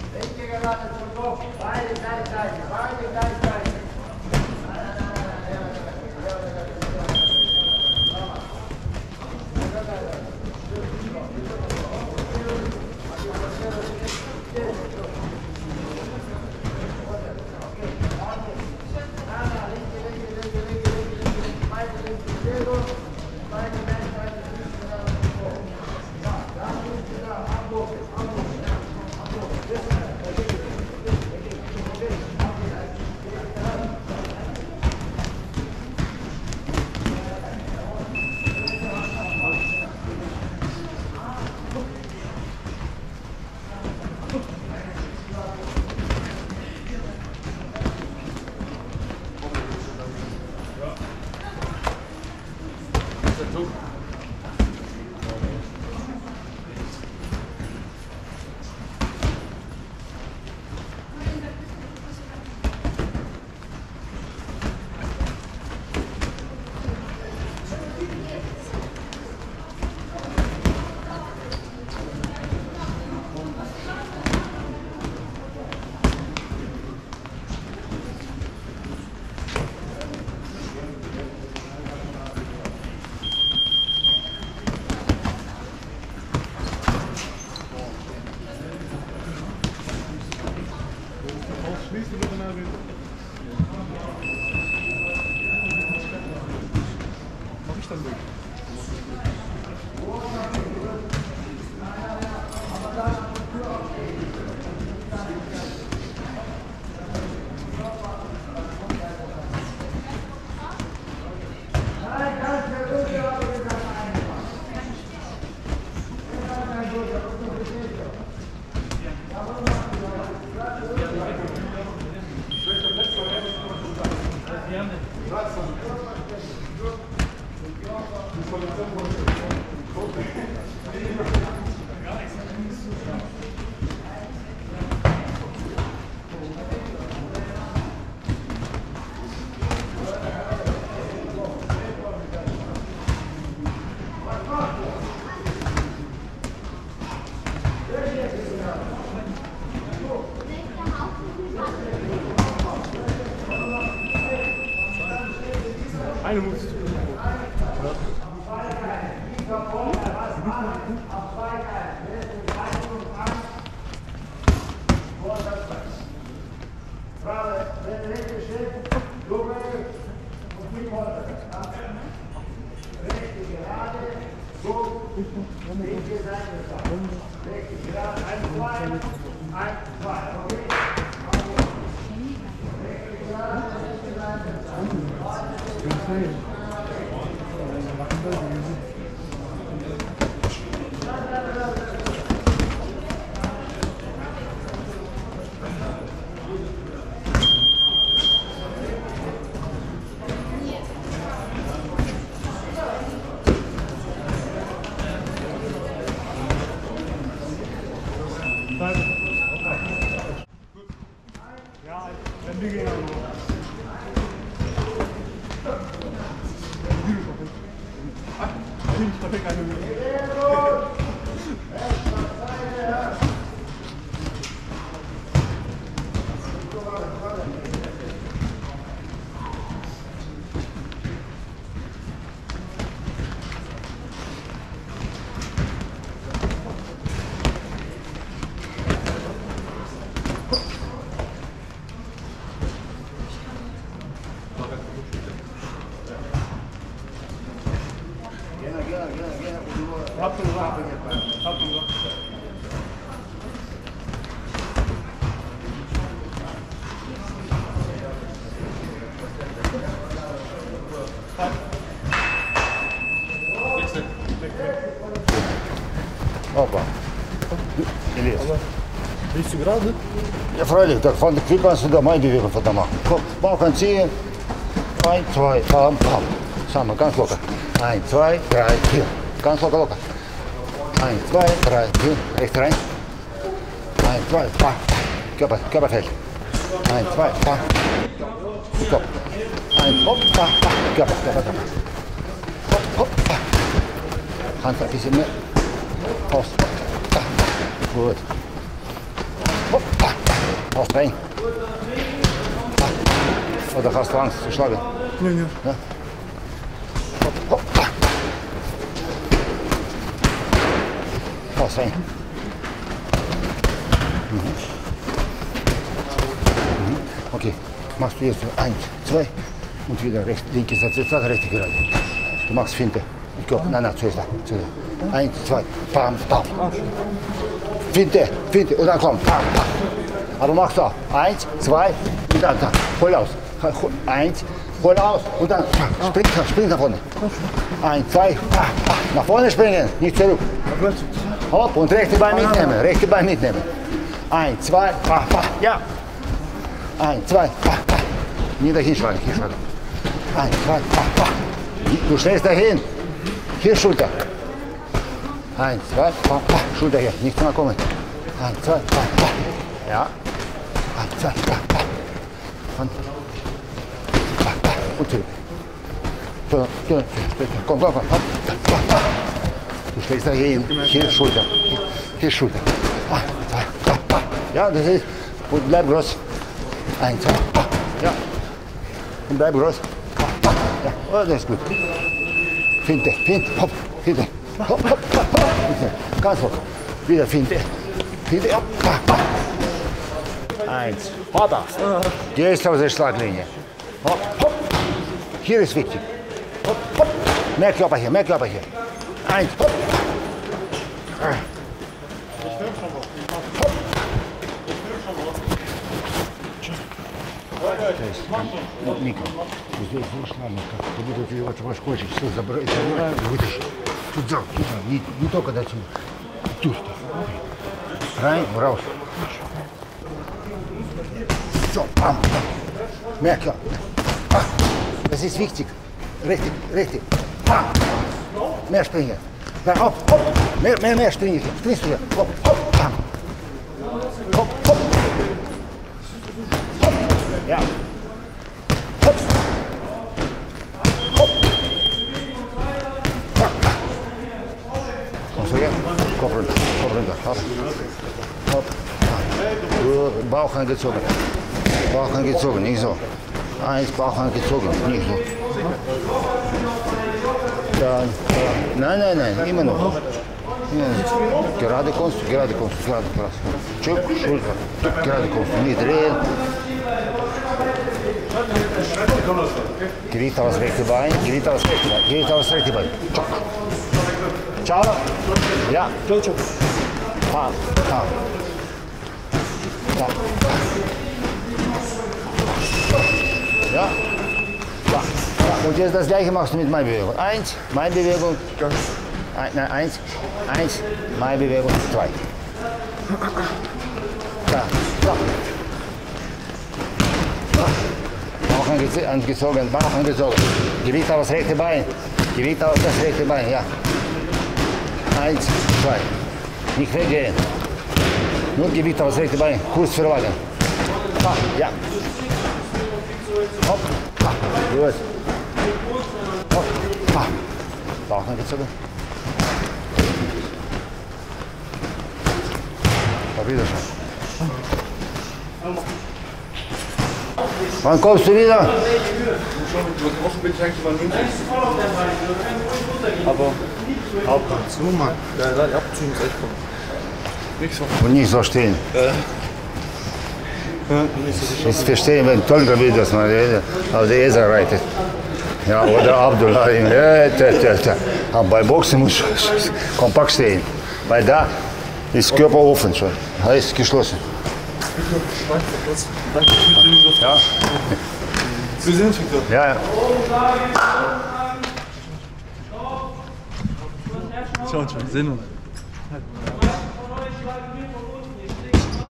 Eine muss. Опа. Или Bist du gerade? ja, freilich, da von der Klick kannst du da mal bewegen von da mal. Komm, Bauch ziehen. 1, 2, bam, bam. Zusammen, ganz locker. 1, 2, 3, 4. Ganz locker, locker. 1, 2, 3, 4. Rechts rein. 1, 2, bam. Körperfeld. 1, 2, bam. Stopp. 1, hopp, bam, bam. Körper. Hopp, hopp, bam. Hand ein bisschen mehr. Faust. Gut. Hopp. Brauchst Bein. Oder hast du Angst zu schlagen? Nee. Ja. Hopp, hopp. Brauchst Bein. Okay, machst du jetzt 1, 2 und wieder rechts, linke Seite, rechte gerade. Du machst Finte. Nein, zuerst da. 1, 2, bam, bam. Finte und dann kommt. Bam, bam. Aber machst du auch 1, 2 und dann hol aus. 1, hol aus und dann spring nach vorne. 1, 2, nach vorne springen, nicht zurück. Hopp und rechte Bein mitnehmen, 1, 2, ja. 1, 2, nie dahin schlagen. 1, 2, du stehst dahin. Hier Schulter. 1, 2, Schulter hier, nicht zu nah kommen. 1, 2, ja. 1, 2, und zurück. Komm. Du stehst dahin, hier Schulter. 1, 2, ja, das ist, und bleib groß. 1, 2, ja. Und bleib groß. Ja, oh, das ist gut. Finte, hopp, Finte. Hopp. Ganz hoch. Wieder Finte, hopp. 1, hopp. Gehst aus der Schlaglinie. Hopp. Hier ist wichtig. Hopp. Mehr Körper hier. 1, hopp. Ника, здесь вышла, как будто ты его чего хочешь, все забрать, вытащи. Туда, не только до сюда. Тут. Rein, raus. So, bam. Merke. Das ist wichtig. Richtig. Bam. Mehr springen. Hopp. Mehr springen. Springst du hier. Hopp, bam. Hopp. Ja. Hopp. Kommst du her? Kopf runter. Hopp. Bauch angezogen. Nicht so. 1, Bauch angezogen, nicht so. Dann, nein, immer noch. Gerade kommst du. Чук, Schulter. Gerade kommst du, nicht drehen. Gewicht aufs rechte Bein. Ciao. Ja. Ciao. Bam. Ja. Und jetzt das gleiche machst du mit meiner Bewegung. 1, meine Bewegung. 1, meine Bewegung. 2. Bauch angezogen. Gewicht aufs rechte Bein. Ja. 1, 2. Nicht weggehen. Nur Gewicht aufs rechte Bein. Kurz verlagern. Ja. Hopp. Gut. Hopp. Bauch angezogen. Auf Wiedersehen. Wann kommst du wieder? Wochen bin ich eigentlich mal in München. Aber ab und zu, Mann. Ja, ab und zu muss echt kommen. Nicht so. Und nicht so stehen. Ich verstehe, wenn Tolga will, dass man auf der Esel reitet. Ja, oder Abdullah. Aber bei Boxen muss kompakt stehen. Weil da ist Körper offen schon. Heißt geschlossen. Danke. Ja. Wir sehen uns, Victor. Ja. Ciao, wir sehen uns.